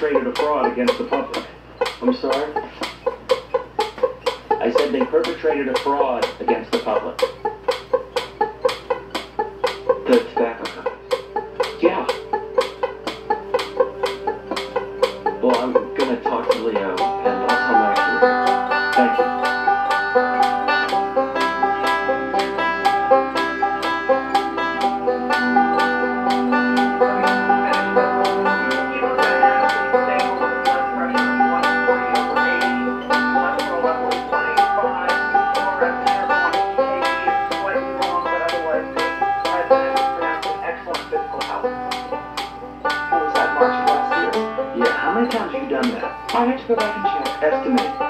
perpetrated a fraud against the public. I'm sorry? I said they perpetrated a fraud against the public. The tobacco company. Yeah. Well, I'm gonna talk to Leo, and I'll tell him afterward. Thank you. What was that, March of last year? Yeah, how many times have you done that? I have to go back and check. Estimate.